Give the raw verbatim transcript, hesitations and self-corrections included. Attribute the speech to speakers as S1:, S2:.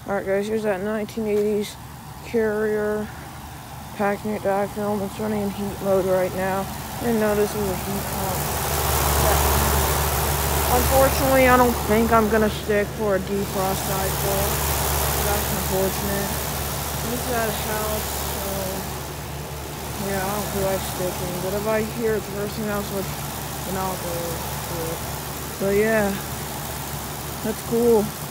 S1: Alright guys, here's that nineteen eighties Carrier packing it back film. It's running in heat mode right now. And notice this is a heat pump. Unfortunately, I don't think I'm gonna stick for a defrost side pull. That's unfortunate. This is at a house, so yeah, I don't feel like sticking. But if I hear it's bursting out, so then I'll go for it. But yeah, that's cool.